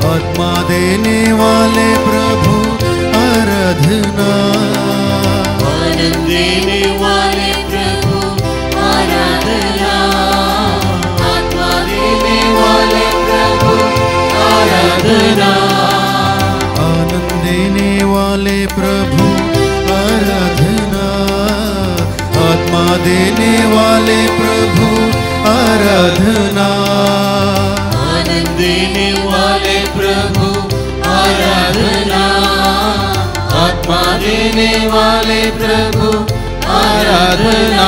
आत्मा देने वाले प्रभु आराधना, आनंद देने वाले प्रभु आराधना, आत्मा देने वाले प्रभु आराधना, आनंद देने वाले प्रभु आराधना, आत्मा देने वाले प्रभु आराधना, आनंद देने वाले प्रभु आराधना, आत्मा देने वाले प्रभु आराधना,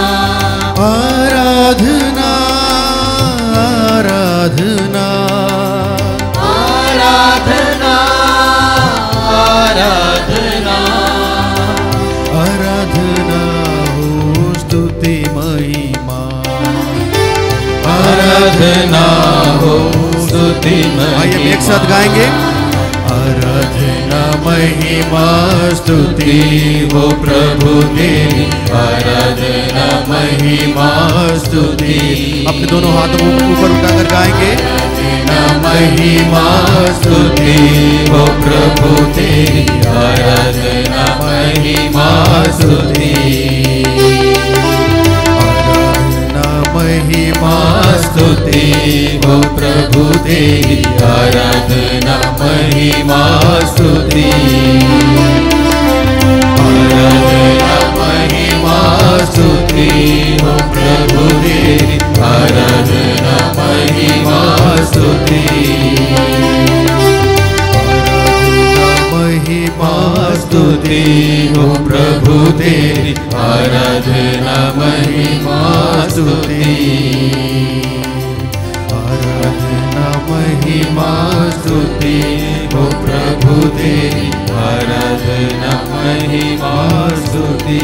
आराधना, आराधना, आराधना, आराधना, आराधना हो स्तुति महिमा, आराधना हो स्तुति आइए हम एक साथ गाएंगे। आराधना महिमा स्तुति हो प्रभु तेरी, आराधना महिमा स्तुति, अपने दोनों हाथों को ऊपर उठाकर गाएंगे। आराधना महिमा स्तुति हो प्रभु तेरी, आराधना महिमा स्तुति, आराधना महिमा स्तुति हो प्रभु तेरी, आराधना महिमा स्तुति, आराधना महिमा स्तुति हो प्रभु तेरी, आराधना महिमा स्तुति, महिमा स्तुति हो प्रभु तेरी, आराधना महिमा स्तुति, आराधना महिमा स्तुति हो प्रभु तेरी, आराधना महिमा स्तुति,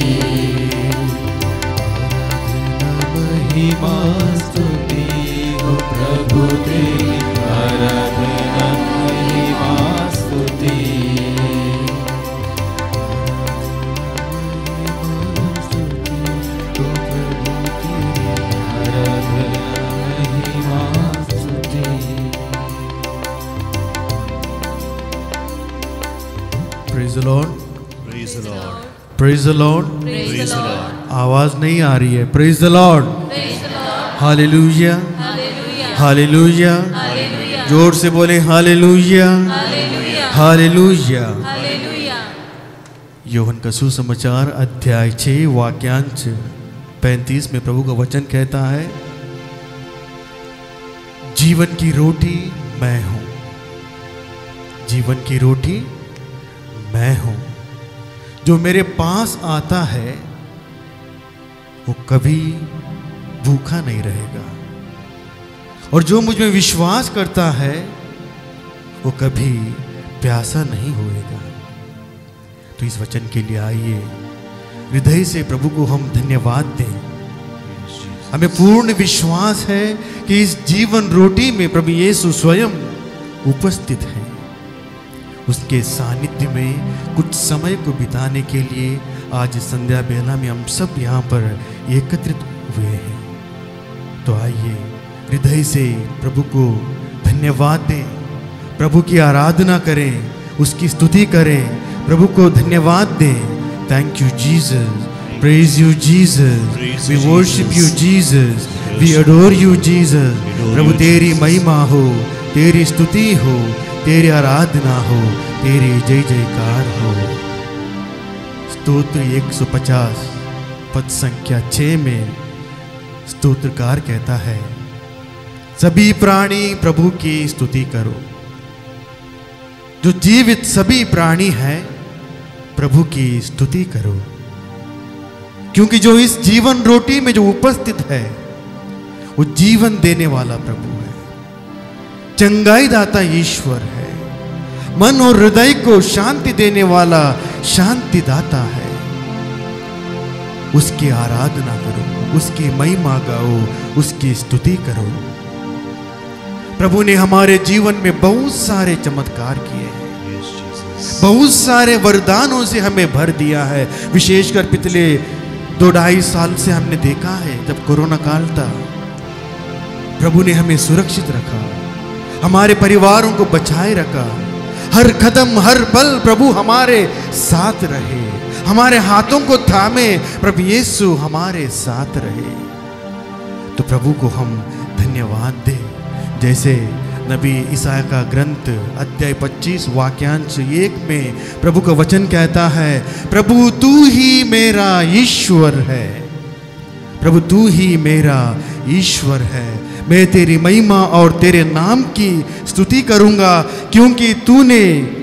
महिमा स्तुति हो प्रभु तेरी, आराधना महिमा स्तुति, Praise the Lord, Praise the Lord. praise the Lord। Praise the Lord. आवाज नहीं आ रही है। Praise the Lord, hallelujah, hallelujah, जोर से बोले हालेलुया, हालेलुया। यूहन्ना का सुसमाचार अध्याय 6 वाक्यांश 35 में प्रभु का वचन कहता है, जीवन की रोटी मैं हूं, जीवन की रोटी मैं हूं, जो मेरे पास आता है वो कभी भूखा नहीं रहेगा, और जो मुझ में विश्वास करता है वो कभी प्यासा नहीं होएगा। तो इस वचन के लिए आइए हृदय से प्रभु को हम धन्यवाद दें। हमें पूर्ण विश्वास है कि इस जीवन रोटी में प्रभु यीशु स्वयं उपस्थित है। उसके सानिध्य में कुछ समय को बिताने के लिए आज संध्या बेला में हम सब यहाँ पर एकत्रित हुए हैं। तो आइए हृदय से प्रभु को धन्यवाद दें, प्रभु की आराधना करें, उसकी स्तुति करें, प्रभु को धन्यवाद दें। Thank you Jesus, praise you Jesus, we worship you Jesus, we adore you Jesus. प्रभु तेरी महिमा हो, तेरी स्तुति हो, तेरी आराधना हो, तेरी जय जयकार हो। स्तोत्र 150 पद संख्या 6 में स्तोत्रकार कहता है, सभी प्राणी प्रभु की स्तुति करो। जो जीवित सभी प्राणी हैं प्रभु की स्तुति करो, क्योंकि जो इस जीवन रोटी में जो उपस्थित है वो जीवन देने वाला प्रभु है, चंगाई दाता ईश्वर है, मन और हृदय को शांति देने वाला शांति दाता है। उसकी आराधना करो, उसकी महिमा गाओ, उसकी स्तुति करो। प्रभु ने हमारे जीवन में बहुत सारे चमत्कार किए हैं, बहुत सारे वरदानों से हमें भर दिया है। विशेषकर पिछले 2-2.5 साल से हमने देखा है, जब कोरोना काल था प्रभु ने हमें सुरक्षित रखा, हमारे परिवारों को बचाए रखा। हर कदम हर पल प्रभु हमारे साथ रहे, हमारे हाथों को थामे प्रभु यीशु हमारे साथ रहे। तो प्रभु को हम धन्यवाद दें। जैसे नबी ईसाया का ग्रंथ अध्याय 25 वाक्यांश 1 में प्रभु का वचन कहता है, प्रभु तू ही मेरा ईश्वर है, प्रभु तू ही मेरा ईश्वर है। मैं तेरी महिमा और तेरे नाम की स्तुति करूंगा, क्योंकि तूने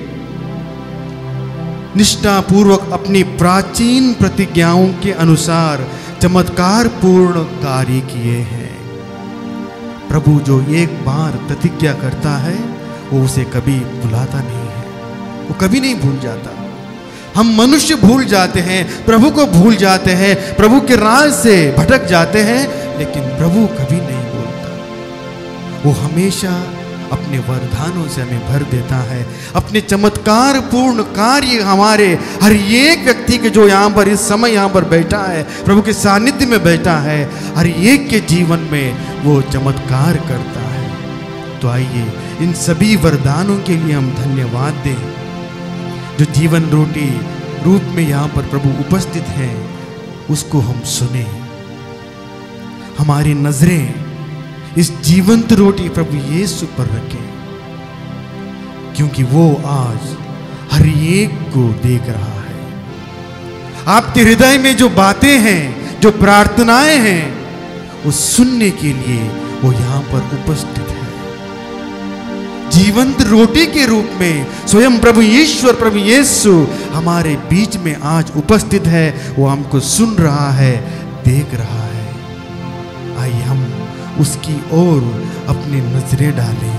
निष्ठापूर्वक अपनी प्राचीन प्रतिज्ञाओं के अनुसार चमत्कार पूर्ण कार्य किए हैं। प्रभु जो एक बार प्रतिज्ञा करता है वो उसे कभी भुलाता नहीं है, वो कभी नहीं भूल जाता। हम मनुष्य भूल जाते हैं, प्रभु को भूल जाते हैं, प्रभु के राह से भटक जाते हैं, लेकिन प्रभु कभी नहीं भूलता। वो हमेशा अपने वरदानों से हमें भर देता है। अपने चमत्कार पूर्ण कार्य हमारे हर एक व्यक्ति के जो यहाँ पर इस समय यहाँ पर बैठा है, प्रभु के सानिध्य में बैठा है, हर एक के जीवन में वो चमत्कार करता है। तो आइए इन सभी वरदानों के लिए हम धन्यवाद दें। जो जीवन रोटी रूप में यहाँ पर प्रभु उपस्थित है, उसको हम सुने। हमारी नजरें इस जीवंत रोटी प्रभु यीशु पर रखें, क्योंकि वो आज हर एक को देख रहा है। आपके हृदय में जो बातें हैं, जो प्रार्थनाएं हैं, वो सुनने के लिए वो यहाँ पर उपस्थित है। जीवंत रोटी के रूप में स्वयं प्रभु ईश्वर प्रभु यीशु हमारे बीच में आज उपस्थित है। वो हमको सुन रहा है, देख रहा है। आइए हम उसकी ओर अपनी नजरें डालें।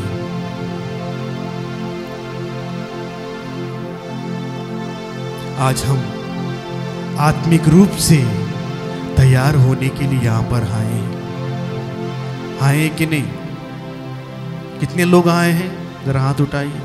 आज हम आत्मिक रूप से तैयार होने के लिए यहां पर आए कि नहीं? कितने लोग आए हैं? जरा हाथ उठाइए।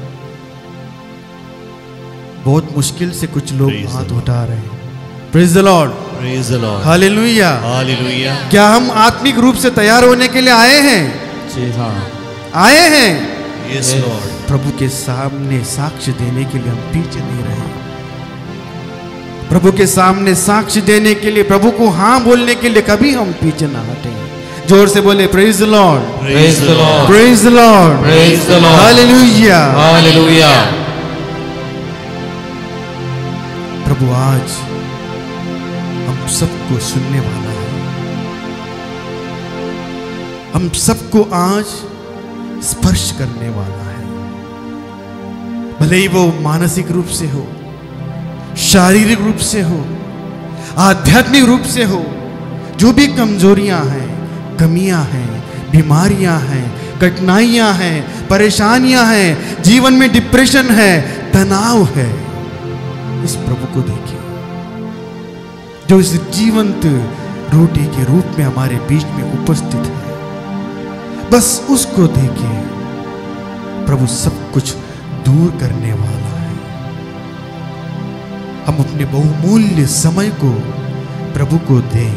बहुत मुश्किल से कुछ लोग हाथ उठा रहे हैं। Praise the Lord, praise the Lord, hallelujah, hallelujah. क्या हम आत्मिक रूप से तैयार होने के लिए आए हैं? जी हाँ, आए हैं। Yes Lord. प्रभु के सामने साक्ष्य देने के लिए हम पीछे नहीं रहे। प्रभु के सामने साक्ष्य देने के लिए, प्रभु को हाँ बोलने के लिए कभी हम पीछे ना हटे। जोर से बोले praise the Lord, praise the Lord, praise the Lord, praise the Lord, hallelujah, hallelujah. प्रभु आज हम सबको सुनने वाला है। हम सबको आज स्पर्श करने वाला है। भले ही वो मानसिक रूप से हो, शारीरिक रूप से हो, आध्यात्मिक रूप से हो, जो भी कमजोरियां हैं, कमियां हैं, बीमारियां हैं, कठिनाइयां हैं, परेशानियां हैं, जीवन में डिप्रेशन है, तनाव है, इस प्रभु को देखिए जो इस जीवंत रोटी के रूप में हमारे बीच में उपस्थित है। बस उसको देखिए। प्रभु सब कुछ दूर करने वाला है। हम अपने बहुमूल्य समय को प्रभु को दें,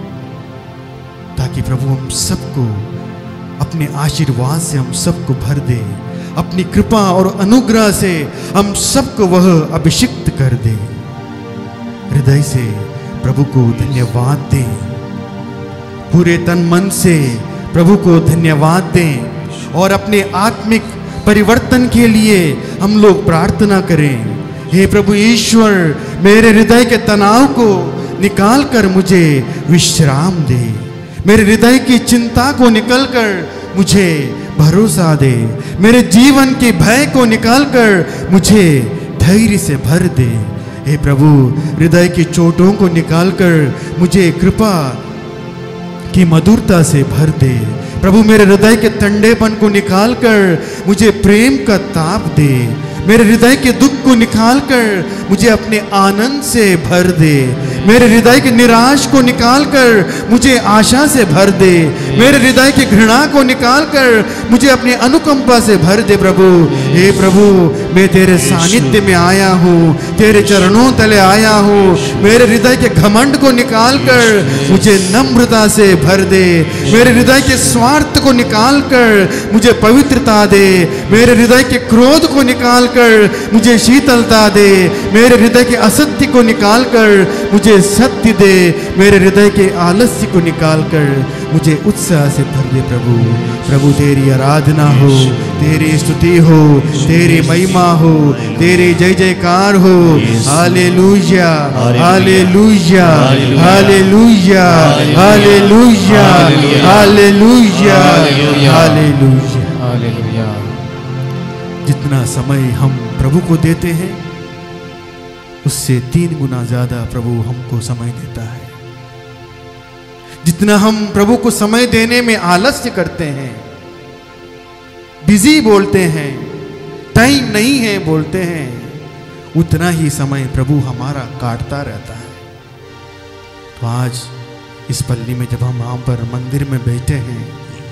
ताकि प्रभु हम सबको अपने आशीर्वाद से हम सबको भर दे। अपनी कृपा और अनुग्रह से हम सबको वह अभिषिक्त कर दे। हृदय से प्रभु को धन्यवाद दें। पूरे तन मन से प्रभु को धन्यवाद दें और अपने आत्मिक परिवर्तन के लिए हम लोग प्रार्थना करें। हे प्रभु ईश्वर, मेरे हृदय के तनाव को निकाल कर मुझे विश्राम दे। मेरे हृदय की चिंता को निकल कर मुझे भरोसा दे। मेरे जीवन के भय को निकालकर मुझे धैर्य से भर दे। हे प्रभु, हृदय की चोटों को निकालकर मुझे कृपा की मधुरता से भर दे। प्रभु, मेरे हृदय के ठंडेपन को निकालकर मुझे प्रेम का ताप दे। मेरे हृदय के दुख को निकालकर मुझे अपने आनंद से भर दे। मेरे हृदय के निराश को निकालकर मुझे आशा से भर दे। मेरे हृदय की घृणा को निकालकर मुझे अपनी अनुकंपा से भर दे। प्रभु, हे प्रभु, मैं तेरे सानिध्य में आया हूँ, तेरे चरणों तले आया हूँ। मेरे हृदय के घमंड को निकाल कर मुझे नम्रता से भर दे। मेरे हृदय के स्वार्थ को निकाल कर मुझे पवित्रता दे। मेरे हृदय के क्रोध को निकाल कर मुझे शीतलता दे। मेरे हृदय के असत्य को निकाल कर मुझे सत्य दे। मेरे हृदय के आलस्य को निकाल कर मुझे उत्साह से भर दे। प्रभु प्रभु तेरी आराधना हो, तेरी स्तुति हो, तेरी महिमा हो, तेरी जय जयकार हो। Hallelujah hallelujah hallelujah hallelujah hallelujah hallelujah hallelujah. जितना समय हम प्रभु को देते हैं उससे 3 गुना ज्यादा प्रभु हमको समय देता है। जितना हम प्रभु को समय देने में आलस्य करते हैं, बिजी बोलते हैं, टाइम नहीं है बोलते हैं, उतना ही समय प्रभु हमारा काटता रहता है। तो आज इस पल्ली में जब हम वहां पर मंदिर में बैठे हैं,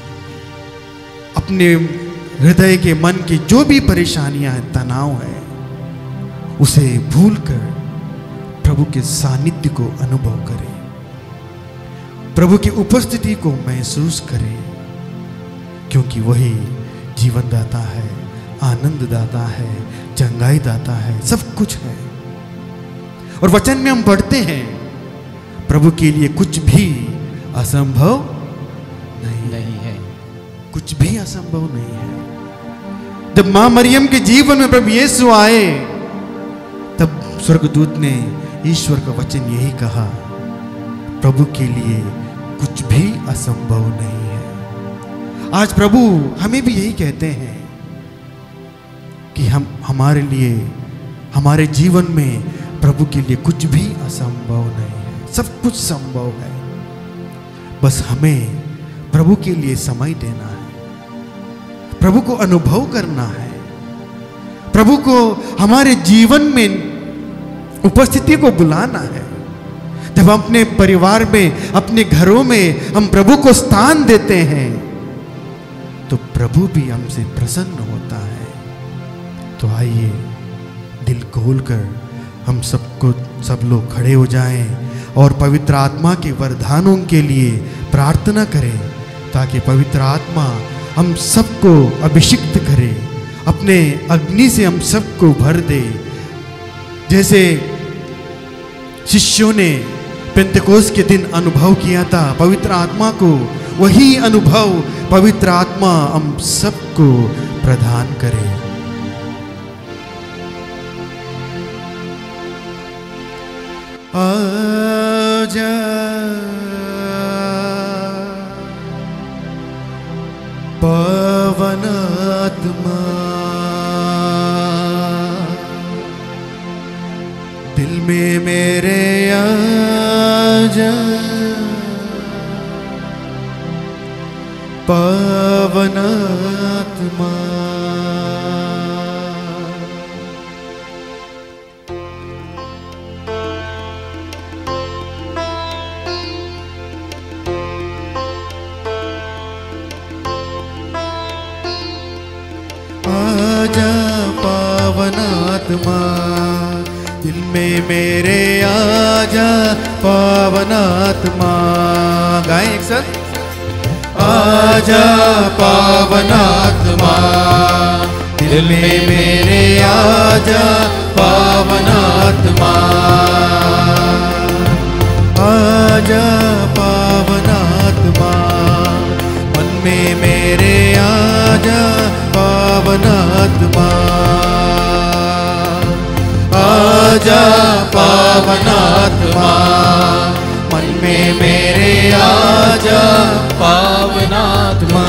अपने हृदय के मन की जो भी परेशानियां हैं, तनाव है, उसे भूलकर प्रभु के सानिध्य को अनुभव करें, प्रभु की उपस्थिति को महसूस करें, क्योंकि वही जीवन दाता है, आनंद दाता है, चंगाई दाता है, सब कुछ है। और वचन में हम पढ़ते हैं प्रभु के लिए कुछ भी असंभव नहीं है, कुछ भी असंभव नहीं है। जब मां मरियम के जीवन में प्रभु यीशु आए, तब स्वर्गदूत ने ईश्वर का वचन यही कहा, प्रभु के लिए कुछ भी असंभव नहीं है। आज प्रभु हमें भी यही कहते हैं कि हम हमारे लिए, हमारे जीवन में प्रभु के लिए कुछ भी असंभव नहीं है, सब कुछ संभव है। बस हमें प्रभु के लिए समय देना है, प्रभु को अनुभव करना है, प्रभु को हमारे जीवन में उपस्थिति को बुलाना है। जब हम अपने परिवार में, अपने घरों में हम प्रभु को स्थान देते हैं, तो प्रभु भी हमसे प्रसन्न होता है। तो आइए दिल खोलकर हम सब लोग खड़े हो जाएं और पवित्र आत्मा के वरदानों के लिए प्रार्थना करें, ताकि पवित्र आत्मा हम सबको अभिषिक्त करे, अपने अग्नि से हम सबको भर दे। जैसे शिष्यों ने पेंतेकोस्त के दिन अनुभव किया था पवित्र आत्मा को, वही अनुभव पवित्र आत्मा हम सबको प्रदान करे। आजा पवन आत्मा, दिल में मेरे आजा पवन आत्मा। आजा पावन आत्मा, दिल में मेरे आजा पावन आत्मा। गाएं एक साथ। आजा पावन आत्मा, दिल में मेरे आजा पावन आत्मा। आजा पावन आत्मा, मन में मेरे आजा पावन आत्मा। आजा पावन आत्मा, मन में मेरे आजा पावन आत्मा।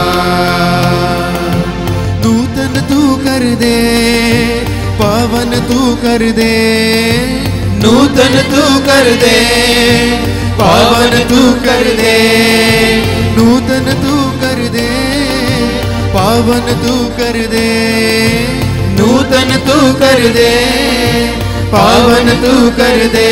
नूतन तू कर दे, पावन तू कर दे, नूतन तू कर दे, पावन तू कर दे, नूतन तू कर दे, पावन तू कर दे, नूतन तू कर दे, पावन तू कर दे।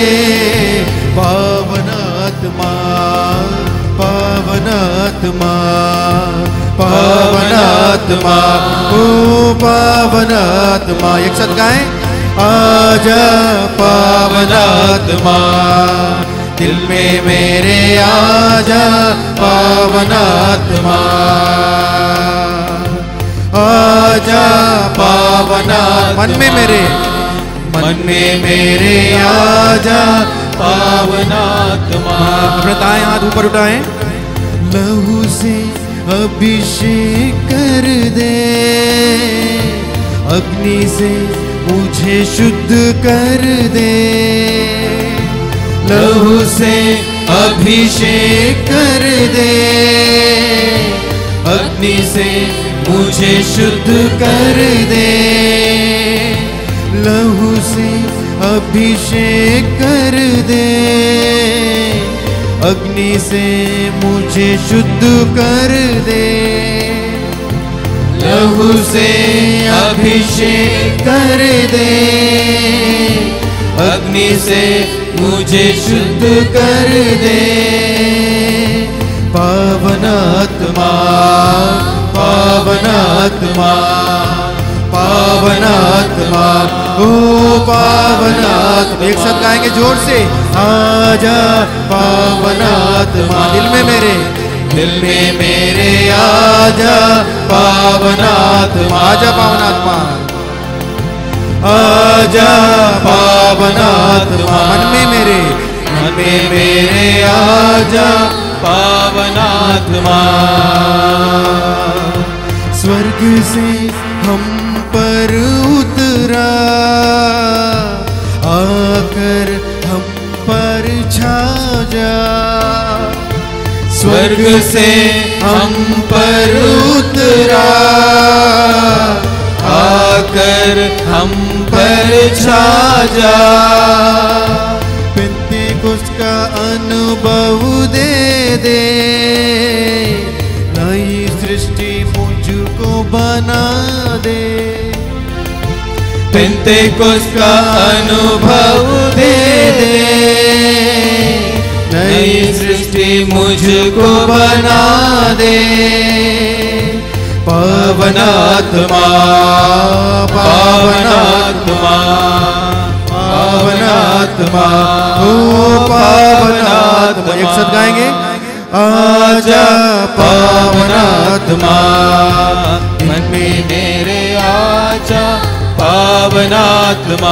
पावन आत्मा, पावन आत्मा, पावन आत्मा, ओ पावन आत्मा। एक साथ गाएं, आजा पावन आत्मा, दिल में मेरे आजा पावन आत्मा, आजा पावन आत्मा। मन में मेरे आजा पावन आत्मा। अपने दाएं हाथ ऊपर उठाएं। लहू से अभिषेक कर दे, अग्नि से मुझे शुद्ध कर दे, लहू से अभिषेक कर दे, अग्नि से मुझे शुद्ध कर दे, लहू से अभिषेक कर दे, अग्नि से मुझे शुद्ध कर दे, लहू से अभिषेक कर दे, अग्नि से मुझे शुद्ध कर दे। पावन आत्मा, पावन आत्मा, पावन आत्मा, ओ पावन आत्मा। एक साथ गाएंगे जोर से, आजा पावन आत्मा, दिल में मेरे आजा पावन आत्मा, आजा पावन आत्मा, आजा पावन आत्मा। मन में मेरे आजा पावन आत्मा। स्वर्ग से हम पर उतरा, आकर हम पर छा जा, स्वर्ग से हम पर उतरा, आकर हम पर छा जा। पेंतिकुस्त का अनुभव दे दे, नई सृष्टि मुझको बना दे, पेंतिकुस्त का अनुभव दे दे, नई सृष्टि मुझको बना दे। पावन आत्मा, पावन आत्मा, पावन आत्मा, ओ पावन आत्मा। एक साथ गाएंगे, आजा पावन आत्मा, मन में मेरे आजा पावन आत्मा,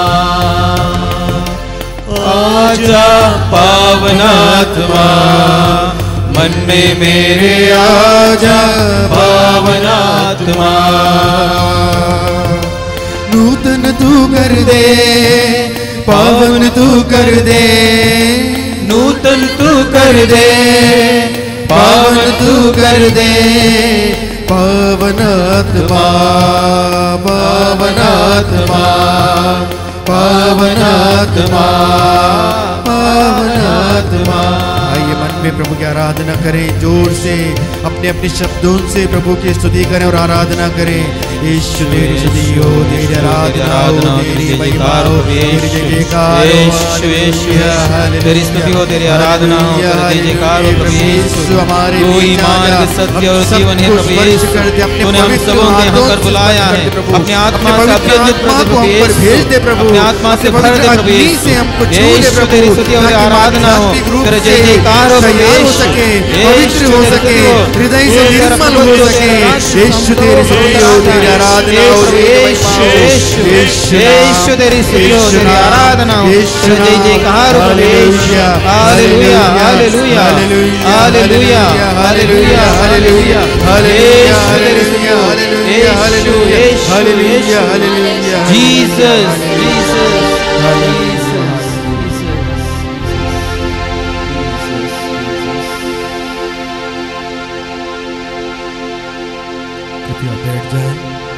आजा पावन आत्मा, मन में मेरे आजा पावन आत्मा। नूतन तू कर दे, पावन तू कर दे, नूतन तू कर दे, पावन तू कर दे। पावन आत्मा, पावन आत्मा, पावन आत्मा, पावन आत्मा। आइए मन में प्रभु की आराधना करें, जोर से अपने अपने शब्दों से प्रभु की स्तुति करें और आराधना करें। यीशु तेरी स्तुति हो, तेरी आराधना हो, तेरी महिमा हो, तेरी जय जयकार हो। तेरी स्तुति हो, तेरी आराधना हो, तेरी जयकार हो प्रभु यीशु। हमारे तू ही मार्ग, सत्य और जीवन है प्रभु यीशु। तूने हम सबों को यहाँ पर बुलाया है, अपने आत्मा से अभिषेक प्रभु यीशु, अपने आत्मा से भर दे प्रभु यीशु। यीशु तेरी स्तुति और आराधना हो, तेरा जय जयकार हो प्रभु यीशु। पवित्र हो सके, हृदय से निर्मल हो सके। यीशु तेरी स्तुति हो, तेरी आराधना हो, यीशु यीशु तेरी स्तुति हो, तेरी आराधना हो, तेरा जय जयकार हो प्रभु Yeshu. Hallelujah, hallelujah, hallelujah, hallelujah, hallelujah, hallelujah, hallelujah, hallelujah, hallelujah, Jesus, Jesus, कृपया बैठ जाए।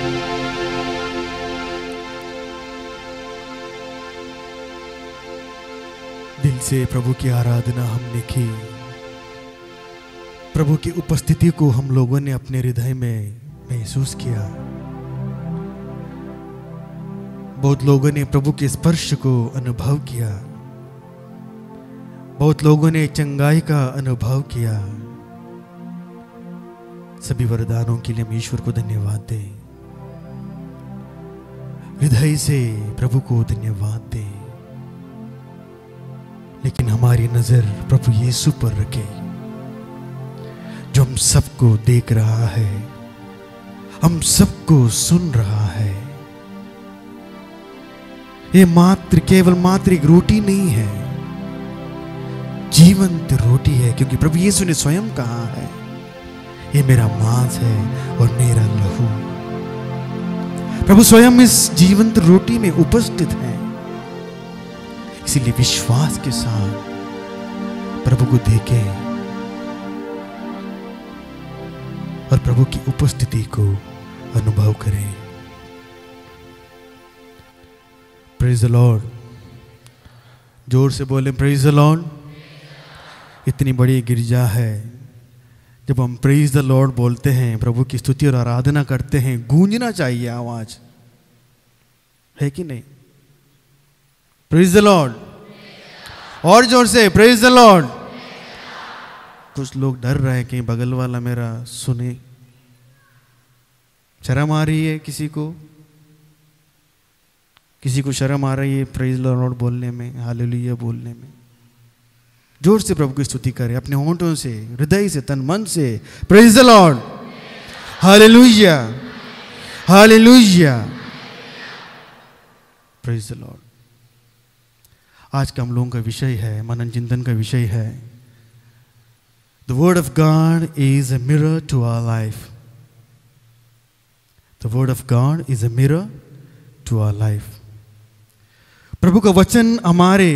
दिल से प्रभु की आराधना हमने की, प्रभु की उपस्थिति को हम लोगों ने अपने हृदय में महसूस किया। बहुत लोगों ने प्रभु के स्पर्श को अनुभव किया, बहुत लोगों ने चंगाई का अनुभव किया। सभी वरदानों के लिए हम ईश्वर को धन्यवाद दें, हृदय से प्रभु को धन्यवाद दें। लेकिन हमारी नजर प्रभु यीशु पर रखें, जो हम सबको देख रहा है, हम सबको सुन रहा है। ये केवल मात्र एक रोटी नहीं है, जीवंत रोटी है, क्योंकि प्रभु यीशु ने स्वयं कहा है, ये मेरा मांस है और मेरा लहू। प्रभु स्वयं इस जीवंत रोटी में उपस्थित है। इसीलिए विश्वास के साथ प्रभु को देखें और प्रभु की उपस्थिति को अनुभव करें। Praise the Lord. जोर से बोलें प्रेज द लॉर्ड। इतनी बड़ी गिरजा है, जब हम प्रेज द लॉर्ड बोलते हैं, प्रभु की स्तुति और आराधना करते हैं, गूंजना चाहिए आवाज, है कि नहीं? Praise the Lord. और जोर से प्रेज द लॉर्ड। कुछ लोग डर रहे हैं कि बगल वाला मेरा सुने। शर्म आ रही है किसी को शर्म आ रही है प्रेज द लॉर्ड बोलने में, हालेलुया बोलने में। जोर से प्रभु की स्तुति करें, अपने होंठों से, हृदय से, तन मन से। Praise the Lord, hallelujah, hallelujah, praise the Lord. आज का हम लोगों का विषय है, मनन चिंतन का विषय है, the word of God is a mirror to our life. The word of God is a mirror to our life. प्रभु का वचन हमारे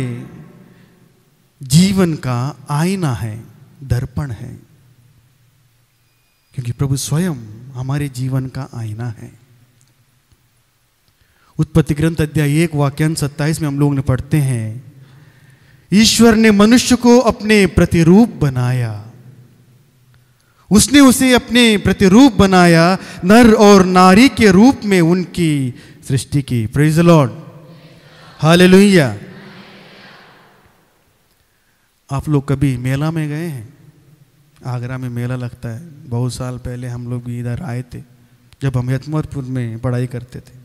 जीवन का आईना है, दर्पण है, क्योंकि प्रभु स्वयं हमारे जीवन का आईना है। उत्पत्ति ग्रंथ अध्याय 1 वाक्यांश 27 में हम लोग ने पढ़ते हैं, ईश्वर ने मनुष्य को अपने प्रतिरूप बनाया, उसने उसे अपने प्रतिरूप बनाया, नर और नारी के रूप में उनकी सृष्टि की। Praise the Lord, hallelujah. आप लोग कभी मेला में गए हैं? आगरा में मेला लगता है। बहुत साल पहले हम लोग भी इधर आए थे, जब हम यतमतपुर में पढ़ाई करते थे।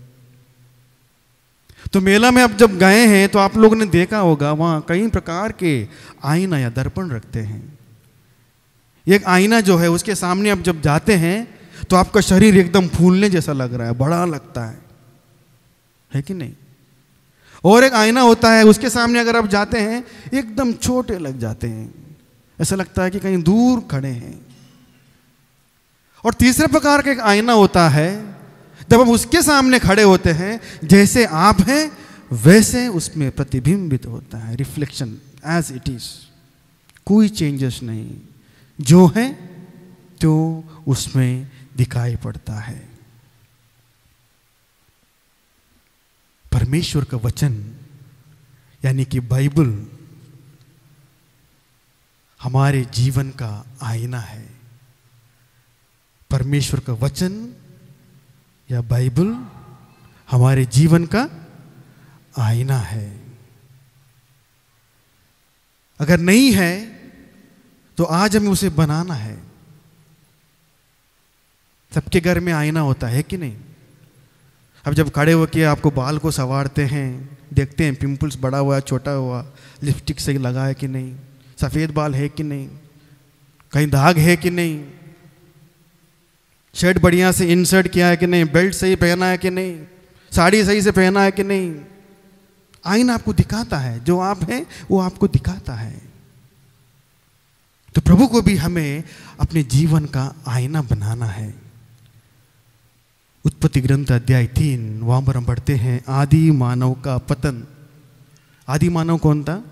तो मेला में अब जब गए हैं तो आप लोगों ने देखा होगा, वहाँ कई प्रकार के आईना या दर्पण रखते हैं। एक आईना जो है, उसके सामने आप जब जाते हैं तो आपका शरीर एकदम फूलने जैसा लग रहा है, बड़ा लगता है कि नहीं? और एक आईना होता है, उसके सामने अगर आप जाते हैं एकदम छोटे लग जाते हैं, ऐसा लगता है कि कहीं दूर खड़े हैं। और तीसरे प्रकार का एक आईना होता है, जब हम उसके सामने खड़े होते हैं, जैसे आप हैं वैसे उसमें प्रतिबिंबित होता है, रिफ्लेक्शन एज इट इज, कोई चेंजेस नहीं, जो है तो उसमें दिखाई पड़ता है। परमेश्वर का वचन यानी कि बाइबल हमारे जीवन का आईना है। परमेश्वर का वचन या बाइबल हमारे जीवन का आईना है। अगर नहीं है तो आज हमें उसे बनाना है। सबके घर में आईना होता है कि नहीं? अब जब खड़े होकर आपको बाल को संवारते हैं, देखते हैं पिंपल्स बड़ा हुआ छोटा हुआ, लिपस्टिक सही लगा है कि नहीं, सफ़ेद बाल है कि नहीं, कहीं दाग है कि नहीं, शर्ट बढ़िया से इंसर्ट किया है कि नहीं, बेल्ट सही पहना है कि नहीं, साड़ी सही से पहना है कि नहीं। आईना आपको दिखाता है, जो आप हैं वो आपको दिखाता है। तो प्रभु को भी हमें अपने जीवन का आईना बनाना है। उत्पत्ति ग्रंथ अध्याय 3 वहां पर हम पढ़ते हैं, आदि मानव का पतन। आदि मानव कौन था?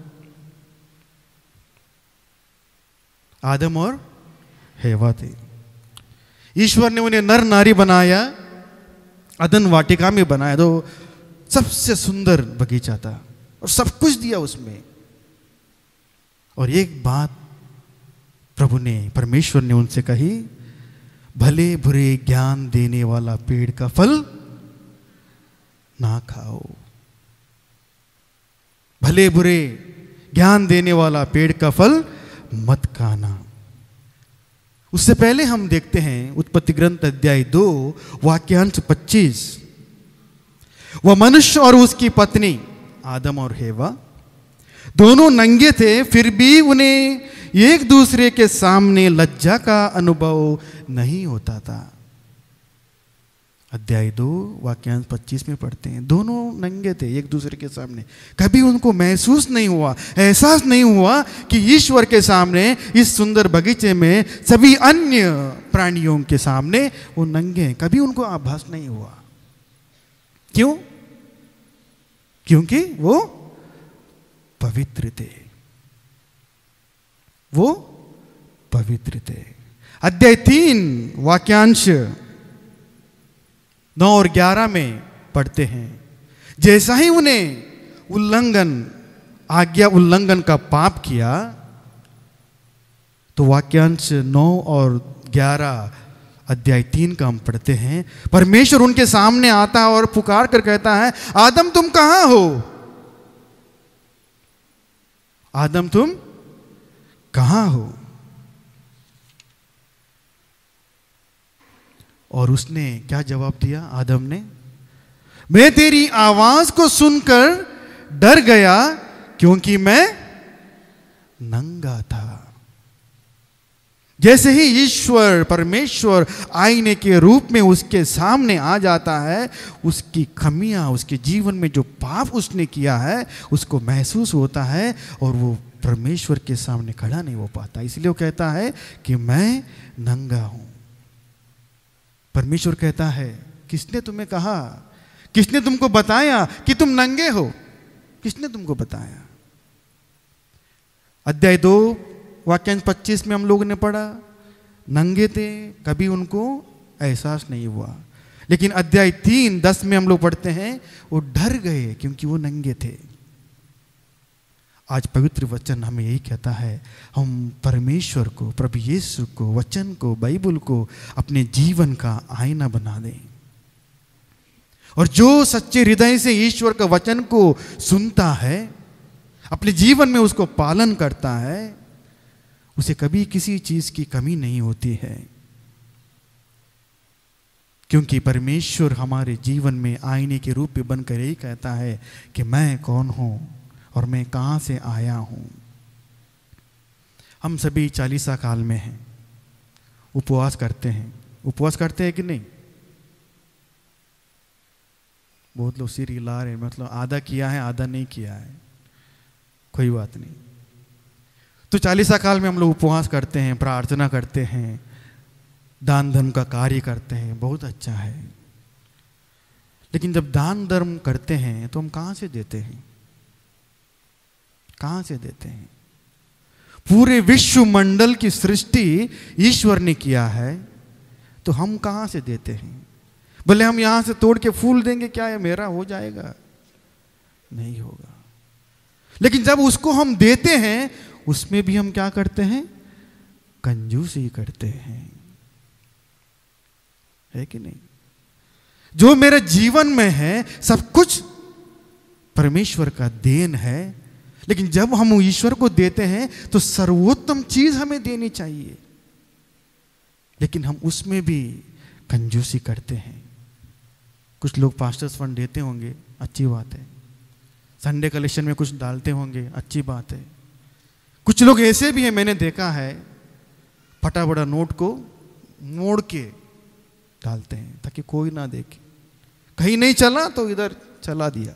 आदम और हेवा थे। ईश्वर ने उन्हें नर नारी बनाया, अदन वाटिका में बनाया, तो सबसे सुंदर बगीचा था और सब कुछ दिया उसमें। और एक बात प्रभु ने, परमेश्वर ने उनसे कही, भले बुरे ज्ञान देने वाला पेड़ का फल ना खाओ। भले बुरे ज्ञान देने वाला पेड़ का फल मत खाना। उससे पहले हम देखते हैं उत्पत्ति ग्रंथ अध्याय 2 वाक्यांश 25। वह मनुष्य और उसकी पत्नी आदम और हेवा दोनों नंगे थे, फिर भी उन्हें एक दूसरे के सामने लज्जा का अनुभव नहीं होता था। अध्याय 2 वाक्यांश 25 में पढ़ते हैं, दोनों नंगे थे एक दूसरे के सामने। कभी उनको महसूस नहीं हुआ, एहसास नहीं हुआ कि ईश्वर के सामने, इस सुंदर बगीचे में सभी अन्य प्राणियों के सामने वो नंगे हैं। कभी उनको आभास नहीं हुआ। क्यों? क्योंकि वो पवित्र थे, वो पवित्र थे। अध्याय 3 वाक्यांश 9 और 11 में पढ़ते हैं, जैसा ही उन्हें आज्ञा उल्लंघन का पाप किया, तो वाक्यांश 9 और 11 अध्याय 3 का हम पढ़ते हैं, परमेश्वर उनके सामने आता है और पुकार कर कहता है, आदम तुम कहां हो? आदम तुम कहां हो? और उसने क्या जवाब दिया? आदम ने, मैं तेरी आवाज को सुनकर डर गया क्योंकि मैं नंगा था। जैसे ही ईश्वर परमेश्वर आईने के रूप में उसके सामने आ जाता है, उसकी खमियां, उसके जीवन में जो पाप उसने किया है उसको महसूस होता है और वो परमेश्वर के सामने खड़ा नहीं हो पाता। इसलिए वो कहता है कि मैं नंगा हूं। परमेश्वर कहता है, किसने तुम्हें कहा, किसने तुमको बताया कि तुम नंगे हो? किसने तुमको बताया? अध्याय 2 वाक्यांश 25 में हम लोगों ने पढ़ा, नंगे थे, कभी उनको एहसास नहीं हुआ। लेकिन अध्याय 3 10 में हम लोग पढ़ते हैं, वो डर गए क्योंकि वो नंगे थे। आज पवित्र वचन हमें यही कहता है, हम परमेश्वर को, प्रभु यीशु को, वचन को, बाइबल को अपने जीवन का आईना बना दें। और जो सच्चे हृदय से ईश्वर का वचन को सुनता है, अपने जीवन में उसको पालन करता है, उसे कभी किसी चीज की कमी नहीं होती है। क्योंकि परमेश्वर हमारे जीवन में आईने के रूप में बनकर यही कहता है कि मैं कौन हूं और मैं कहां से आया हूं। हम सभी 40 काल में हैं, उपवास करते हैं। उपवास करते हैं कि नहीं? बहुत लोग सिर हिला रहे, मतलब आधा किया है आधा नहीं किया है, कोई बात नहीं। तो 40 काल में हम लोग उपवास करते हैं, प्रार्थना करते हैं, दान धर्म का कार्य करते हैं, बहुत अच्छा है। लेकिन जब दान धर्म करते हैं तो हम कहां से देते हैं? कहां से देते हैं? पूरे विश्व मंडल की सृष्टि ईश्वर ने किया है, तो हम कहां से देते हैं? भले हम यहां से तोड़ के फूल देंगे, क्या है मेरा हो जाएगा? नहीं होगा। लेकिन जब उसको हम देते हैं, उसमें भी हम क्या करते हैं? कंजूसी करते हैं, है कि नहीं? जो मेरे जीवन में है सब कुछ परमेश्वर का देन है, लेकिन जब हम ईश्वर को देते हैं तो सर्वोत्तम चीज हमें देनी चाहिए, लेकिन हम उसमें भी कंजूसी करते हैं। कुछ लोग पास्टर्स फंड देते होंगे, अच्छी बात है। संडे कलेक्शन में कुछ डालते होंगे, अच्छी बात है। कुछ लोग ऐसे भी हैं, मैंने देखा है, फटा बड़ा नोट को मोड़ के डालते हैं ताकि कोई ना देखे। कहीं नहीं चला तो इधर चला दिया,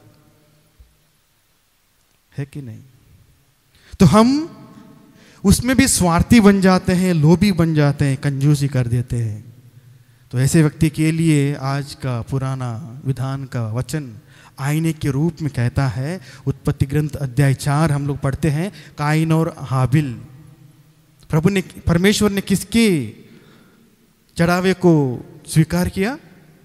है कि नहीं? तो हम उसमें भी स्वार्थी बन जाते हैं, लोभी बन जाते हैं, कंजूसी कर देते हैं। तो ऐसे व्यक्ति के लिए आज का पुराना विधान का वचन आईने के रूप में कहता है। उत्पत्ति ग्रंथ अध्याय 4 हम लोग पढ़ते हैं, काइन और हाबिल। परमेश्वर ने किसके चढ़ावे को स्वीकार किया?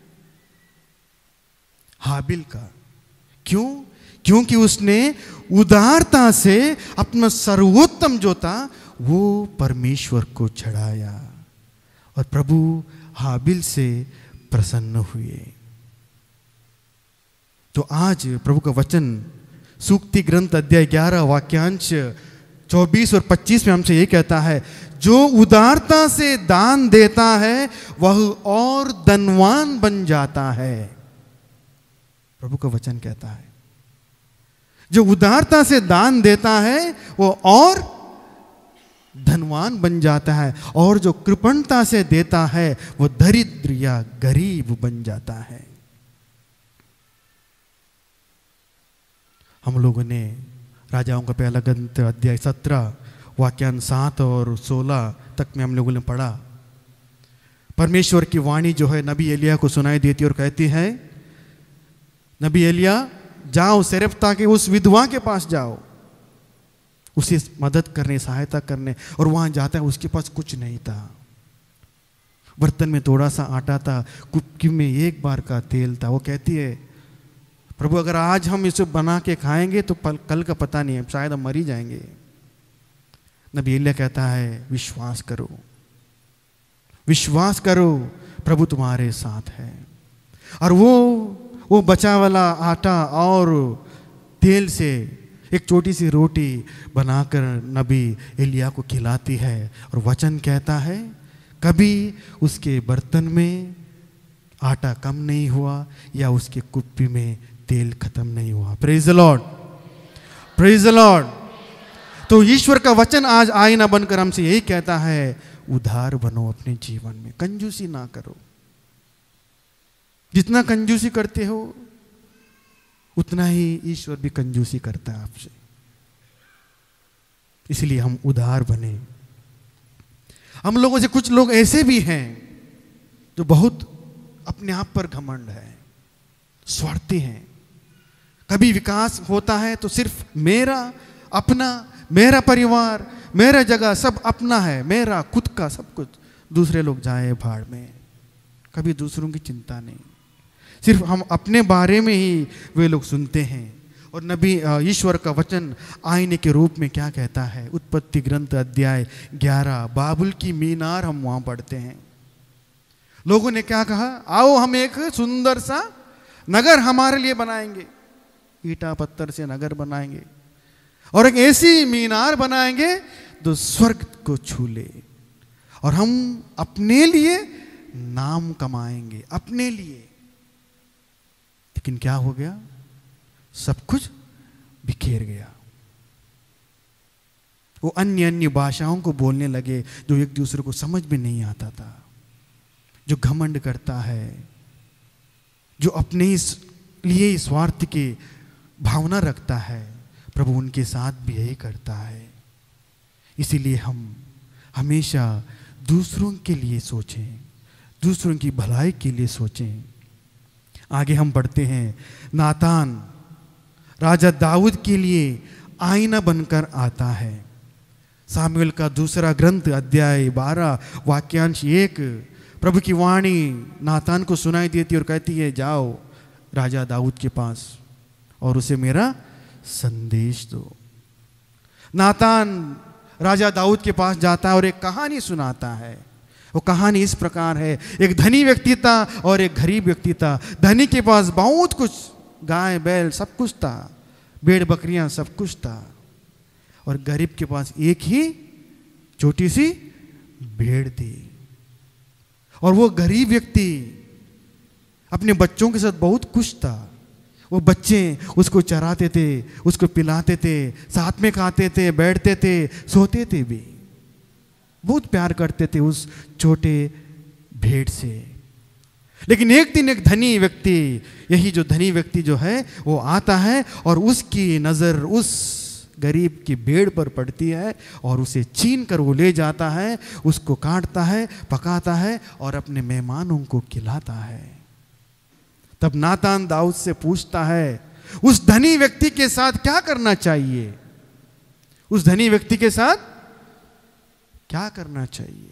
हाबिल का। क्यों? क्योंकि उसने उदारता से अपना सर्वोत्तम जो था वो परमेश्वर को चढ़ाया और प्रभु हाबिल से प्रसन्न हुए। तो आज प्रभु का वचन सूक्ति ग्रंथ अध्याय 11 वाक्यांश 24 और 25 में हमसे ये कहता है, जो उदारता से दान देता है वह और धनवान बन जाता है। प्रभु का वचन कहता है, जो उदारता से दान देता है वो और धनवान बन जाता है, और जो कृपणता से देता है वो दरिद्र या गरीब बन जाता है। हम लोगों ने राजाओं का पहला ग्रंथ अध्याय 17 वाक्यान 7 और 16 तक में हम लोगों ने पढ़ा। परमेश्वर की वाणी जो है नबी एलिया को सुनाई देती और कहती है, नबी एलिया जाओ सेरेप्ता के उस विधवा के पास जाओ, उसे मदद करने, सहायता करने। और वहां जाता है, उसके पास कुछ नहीं था, बर्तन में थोड़ा सा आटा था, कुप्पी में 1 बार का तेल था। वो कहती है, प्रभु अगर आज हम इसे बना के खाएंगे तो कल का पता नहीं है, शायद हम मर ही जाएंगे। नबी एलिया कहता है, विश्वास करो, विश्वास करो, प्रभु तुम्हारे साथ है। और वो बचा वाला आटा और तेल से एक छोटी सी रोटी बनाकर नबी एलिया को खिलाती है। और वचन कहता है, कभी उसके बर्तन में आटा कम नहीं हुआ या उसके कुप्पी में तेल खत्म नहीं हुआ। Praise the Lord, praise the lord. तो ईश्वर का वचन आज आईना बनकर हमसे यही कहता है, उदार बनो अपने जीवन में, कंजूसी ना करो। जितना कंजूसी करते हो उतना ही ईश्वर भी कंजूसी करता है आपसे। इसलिए हम उदार बने। हम लोगों से कुछ लोग ऐसे भी हैं जो बहुत अपने आप पर घमंड है, स्वार्थी हैं। कभी विकास होता है तो सिर्फ मेरा, अपना, मेरा परिवार, मेरा जगह सब अपना है, मेरा खुद का सब कुछ, दूसरे लोग जाए भाड़ में। कभी दूसरों की चिंता नहीं, सिर्फ हम अपने बारे में ही वे लोग सुनते हैं। और नबी ईश्वर का वचन आईने के रूप में क्या कहता है, उत्पत्ति ग्रंथ अध्याय 11 बाबुल की मीनार हम वहां पढ़ते हैं। लोगों ने क्या कहा, आओ हम एक सुंदर सा नगर हमारे लिए बनाएंगे, ईटा पत्थर से नगर बनाएंगे और एक ऐसी मीनार बनाएंगे जो स्वर्ग को छू ले, और हम अपने लिए नाम कमाएंगे, अपने लिए। लेकिन क्या हो गया, सब कुछ बिखेर गया। वो अन्य अन्य भाषाओं को बोलने लगे जो एक दूसरे को समझ में नहीं आता था। जो घमंड करता है, जो अपने लिए स्वार्थ की भावना रखता है, प्रभु उनके साथ भी यही करता है। इसीलिए हम हमेशा दूसरों के लिए सोचें, दूसरों की भलाई के लिए सोचें। आगे हम पढ़ते हैं, नातान राजा दाऊद के लिए आईना बनकर आता है। सामुएल का दूसरा ग्रंथ अध्याय 12 वाक्यांश 1, प्रभु की वाणी नातान को सुनाई देती और कहती है, जाओ राजा दाऊद के पास और उसे मेरा संदेश दो। नातान राजा दाऊद के पास जाता है और एक कहानी सुनाता है। वो कहानी इस प्रकार है, एक धनी व्यक्ति था और एक गरीब व्यक्ति था। धनी के पास बहुत कुछ, गाय बैल सब कुछ था, भेड़ बकरियां सब कुछ था, और गरीब के पास एक ही छोटी सी भेड़ थी। और वो गरीब व्यक्ति अपने बच्चों के साथ बहुत खुश था। वो बच्चे उसको चराते थे, उसको पिलाते थे, साथ में खाते थे, बैठते थे, सोते थे भी, बहुत प्यार करते थे उस छोटे भेड़ से। लेकिन एक दिन एक धनी व्यक्ति, यही जो धनी व्यक्ति जो है वो आता है और उसकी नज़र उस गरीब की भेड़ पर पड़ती है और उसे छीन कर वो ले जाता है, उसको काटता है, पकाता है और अपने मेहमानों को खिलाता है। तब नातान दाऊद से पूछता है, उस धनी व्यक्ति के साथ क्या करना चाहिए? उस धनी व्यक्ति के साथ क्या करना चाहिए?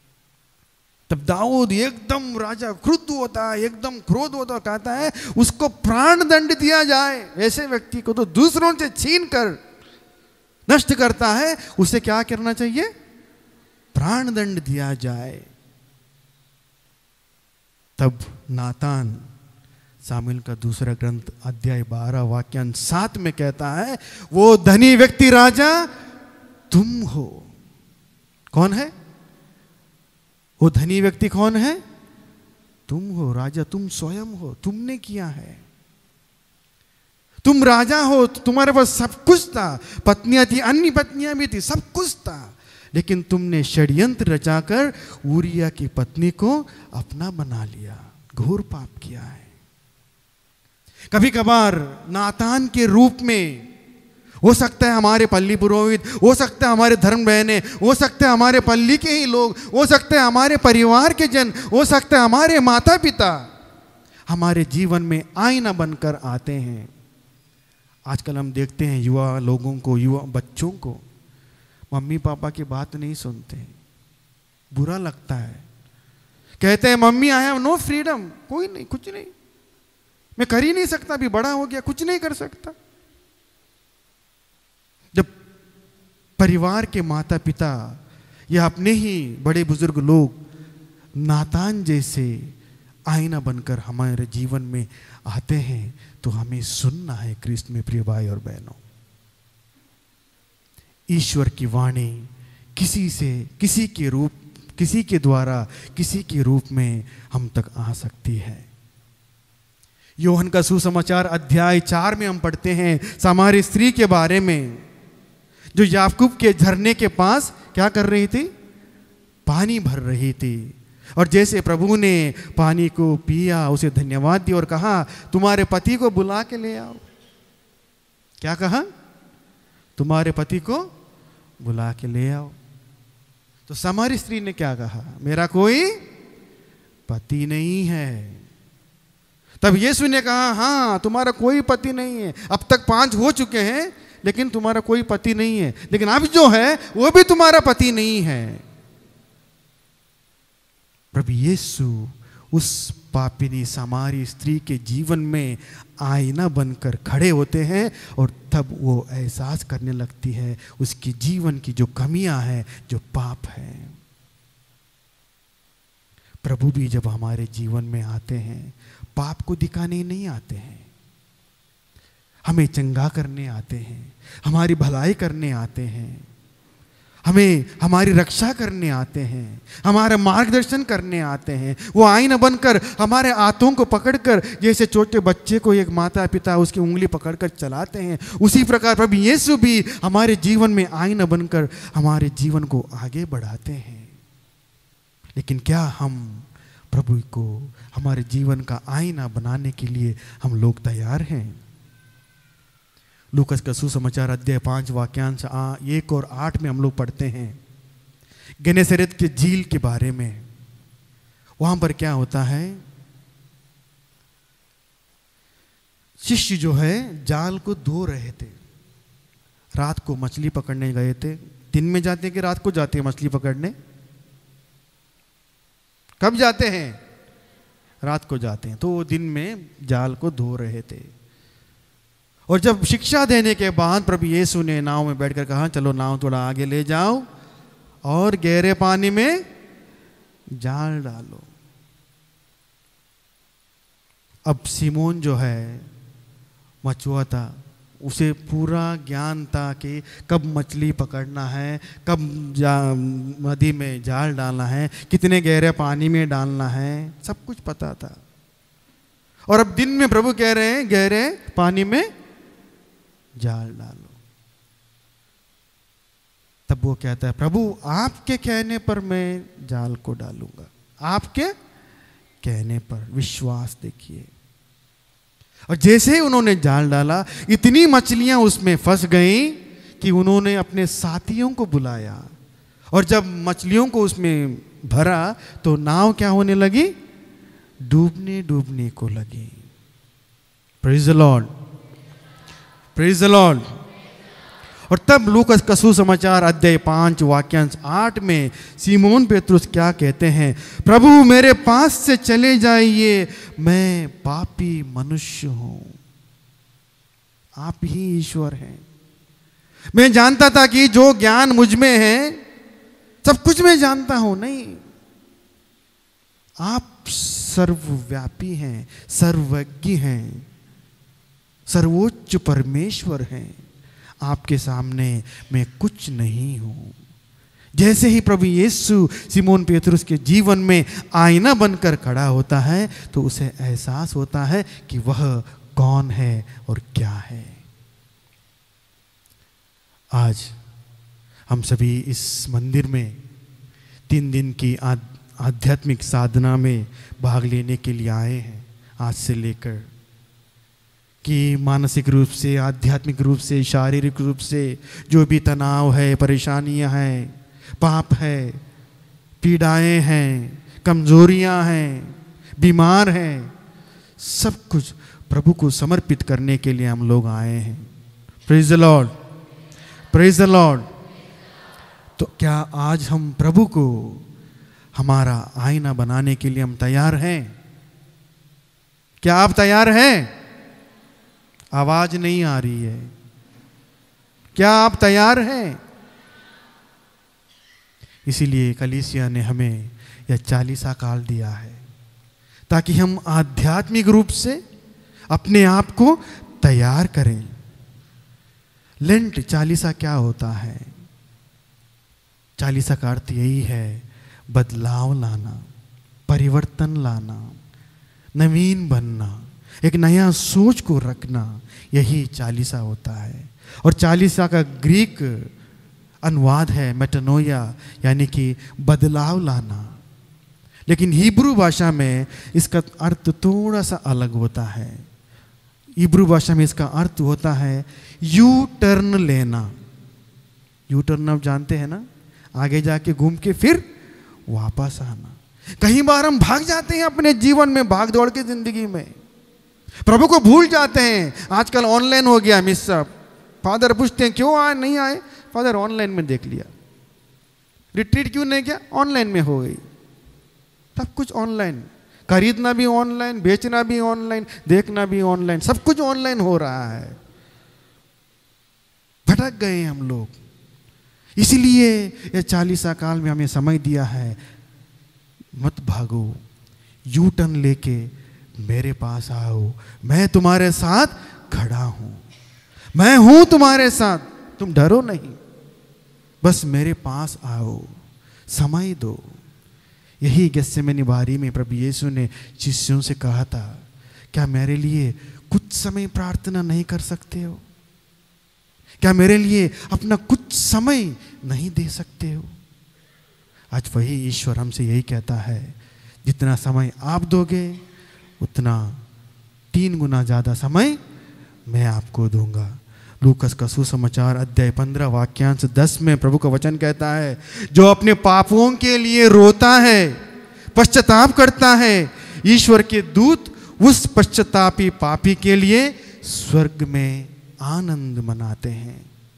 तब दाऊद एकदम राजा क्रुद्ध होता है, एकदम क्रोध होता, कहता है उसको प्राण दंड दिया जाए। ऐसे व्यक्ति को तो दूसरों से छीन कर नष्ट करता है, उसे क्या करना चाहिए? प्राण दंड दिया जाए। तब नातान सामुएल का दूसरा ग्रंथ अध्याय 12 वाक्यांश 7 में कहता है, वो धनी व्यक्ति राजा तुम हो। कौन है वो धनी व्यक्ति? कौन है? तुम हो राजा, तुम स्वयं हो, तुमने किया है। तुम राजा हो, तुम्हारे पास सब कुछ था, पत्नियां थी, अन्य पत्नियां भी थी, सब कुछ था, लेकिन तुमने षड्यंत्र रचाकर ऊरिया की पत्नी को अपना बना लिया। घोर पाप किया है। कभी कभार नातान के रूप में, हो सकता है हमारे पल्ली पुरोहित, हो सकता है हमारे धर्म बहने, हो सकता है हमारे पल्ली के ही लोग, हो सकता है हमारे परिवार के जन, हो सकता है हमारे माता पिता हमारे जीवन में आईना बनकर आते हैं। आजकल हम देखते हैं युवा लोगों को, युवा बच्चों को, मम्मी पापा की बात नहीं सुनते, बुरा लगता है। कहते हैं mummy I have no freedom, कोई नहीं, कुछ नहीं, मैं कर ही नहीं सकता, अभी बड़ा हो गया, कुछ नहीं कर सकता। जब परिवार के माता पिता या अपने ही बड़े बुजुर्ग लोग नातान जैसे आईना बनकर हमारे जीवन में आते हैं तो हमें सुनना है। कृष्ण में प्रिय भाई और बहनों, ईश्वर की वाणी किसी से, किसी के द्वारा, किसी के रूप में हम तक आ सकती है। यूहन्ना का सुसमाचार अध्याय 4 में हम पढ़ते हैं सामारी स्त्री के बारे में, जो याकूब के झरने के पास क्या कर रही थी? पानी भर रही थी। और जैसे प्रभु ने पानी को पिया, उसे धन्यवाद दिया और कहा तुम्हारे पति को बुला के ले आओ। क्या कहा? तुम्हारे पति को बुला के ले आओ। तो सामारी स्त्री ने क्या कहा? मेरा कोई पति नहीं है। तब यीशु ने कहा हाँ, तुम्हारा कोई पति नहीं है, अब तक 5 हो चुके हैं, लेकिन तुम्हारा कोई पति नहीं है, लेकिन अब जो है वो भी तुम्हारा पति नहीं है। प्रभु यीशु उस पापिनी सामारी स्त्री के जीवन में आईना बनकर खड़े होते हैं और तब वो एहसास करने लगती है उसकी जीवन की जो कमियां हैं, जो पाप हैं। प्रभु भी जब हमारे जीवन में आते हैं पाप को दिखाने नहीं आते हैं, हमें चंगा करने आते हैं, हमारी भलाई करने आते हैं, हमें हमारी रक्षा करने आते हैं, हमारा मार्गदर्शन करने आते हैं। वो आईना बनकर हमारे हाथों को पकड़कर, जैसे छोटे बच्चे को एक माता पिता उसकी उंगली पकड़कर चलाते हैं, उसी प्रकार प्रभु यीशु भी हमारे जीवन में आईना बनकर हमारे जीवन को आगे बढ़ाते हैं। लेकिन क्या हम प्रभु को हमारे जीवन का आईना बनाने के लिए हम लोग तैयार हैं? लूकस का सुसमाचार अध्याय 5 वाक्यांश 1 और 8 में हम लोग पढ़ते हैं गेनेसरेत के झील के बारे में। वहां पर क्या होता है, शिष्य जो है जाल को धो रहे थे, रात को मछली पकड़ने गए थे। दिन में जाते हैं कि रात को जाते हैं मछली पकड़ने? कब जाते हैं? रात को जाते हैं। तो वो दिन में जाल को धो रहे थे और जब शिक्षा देने के बाद प्रभु यीशु ने नाव में बैठकर कहा चलो नाव थोड़ा आगे ले जाओ और गहरे पानी में जाल डालो। अब सिमोन जो है मछुआ था, उसे पूरा ज्ञान था कि कब मछली पकड़ना है, कब नदी में जाल डालना है, कितने गहरे पानी में डालना है, सब कुछ पता था। और अब दिन में प्रभु कह रहे हैं गहरे पानी में जाल डालो। तब वो कहता है प्रभु आपके कहने पर मैं जाल को डालूंगा, आपके कहने पर। विश्वास देखिए। और जैसे ही उन्होंने जाल डाला इतनी मछलियां उसमें फंस गईं कि उन्होंने अपने साथियों को बुलाया और जब मछलियों को उसमें भरा तो नाव क्या होने लगी? डूबने को लगी। Praise the Lord, praise the Lord. और तब लूकस का सुसमाचार अध्याय 5 वाक्यांश 8 में सिमोन पेतरुस क्या कहते हैं? प्रभु मेरे पास से चले जाइए, मैं पापी मनुष्य हूं। आप ही ईश्वर हैं। मैं जानता था कि जो ज्ञान मुझ में है सब कुछ मैं जानता हूं, नहीं, आप सर्वव्यापी हैं, सर्वज्ञ हैं, सर्वोच्च परमेश्वर हैं। आपके सामने मैं कुछ नहीं हूँ। जैसे ही प्रभु यीशु सिमोन पेतरुस के जीवन में आईना बनकर खड़ा होता है तो उसे एहसास होता है कि वह कौन है और क्या है। आज हम सभी इस मंदिर में 3 दिन की आध्यात्मिक साधना में भाग लेने के लिए आए हैं। आज से लेकर कि मानसिक रूप से, आध्यात्मिक रूप से, शारीरिक रूप से जो भी तनाव है, परेशानियां हैं, पाप है, पीड़ाएं हैं, कमजोरियां हैं, बीमार हैं, सब कुछ प्रभु को समर्पित करने के लिए हम लोग आए हैं। Praise the Lord, praise the lord. तो क्या आज हम प्रभु को हमारा आईना बनाने के लिए हम तैयार हैं? क्या आप तैयार हैं? आवाज नहीं आ रही है। क्या आप तैयार हैं? इसीलिए कलीसिया ने हमें यह 40 काल दिया है ताकि हम आध्यात्मिक रूप से अपने आप को तैयार करें। लेंट 40 क्या होता है? 40 का अर्थ यही है, बदलाव लाना, परिवर्तन लाना, नवीन बनना, एक नया सोच को रखना, यही 40 होता है। और 40 का ग्रीक अनुवाद है मेटानोया, यानी कि बदलाव लाना। लेकिन हिब्रू भाषा में इसका अर्थ थोड़ा सा अलग होता है। हिब्रू भाषा में इसका अर्थ होता है यू टर्न लेना। यू टर्न आप जानते हैं ना, आगे जाके घूम के फिर वापस आना। कई बार हम भाग जाते हैं अपने जीवन में, भाग दौड़ के जिंदगी में, प्रभु को भूल जाते हैं। आजकल ऑनलाइन हो गया मिस सब। फादर पूछते हैं क्यों आए, नहीं आए? फादर ऑनलाइन में देख लिया। रिट्रीट क्यों नहीं किया? ऑनलाइन में हो गई। सब कुछ ऑनलाइन, खरीदना भी ऑनलाइन, बेचना भी ऑनलाइन, देखना भी ऑनलाइन, सब कुछ ऑनलाइन हो रहा है। भटक गए हम लोग। इसलिए ये 40 काल में हमें समय दिया है, मत भागो, यू टर्न लेके मेरे पास आओ। मैं तुम्हारे साथ खड़ा हूं, मैं हूं तुम्हारे साथ, तुम डरो नहीं, बस मेरे पास आओ, समय दो। यही गेत्सेमनी बारी में प्रभु यीशु ने शिष्यों से कहा था, क्या मेरे लिए कुछ समय प्रार्थना नहीं कर सकते हो? क्या मेरे लिए अपना कुछ समय नहीं दे सकते हो? आज वही ईश्वर हमसे यही कहता है, जितना समय आप दोगे उतना 3 गुना ज्यादा समय मैं आपको दूंगा। लूकस का सुसमाचार अध्याय 15 वाक्यांश 10 में प्रभु का वचन कहता है, जो अपने पापों के लिए रोता है, पश्चाताप करता है, ईश्वर के दूत उस पश्चातापी पापी के लिए स्वर्ग में आनंद मनाते हैं।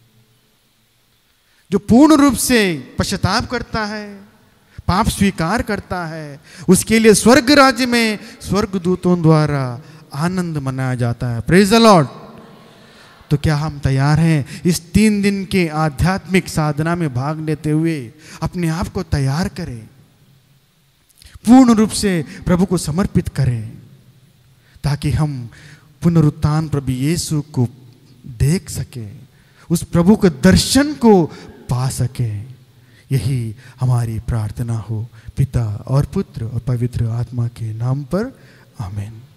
जो पूर्ण रूप से पश्चाताप करता है, पाप स्वीकार करता है, उसके लिए स्वर्ग राज्य में स्वर्गदूतों द्वारा आनंद मनाया जाता है। Praise the lord. तो क्या हम तैयार हैं इस 3 दिन के आध्यात्मिक साधना में भाग लेते हुए अपने आप को तैयार करें, पूर्ण रूप से प्रभु को समर्पित करें, ताकि हम पुनरुत्थान प्रभु यीशु को देख सके, उस प्रभु के दर्शन को पा सके। यही हमारी प्रार्थना हो, पिता और पुत्र और पवित्र आत्मा के नाम पर, आमीन।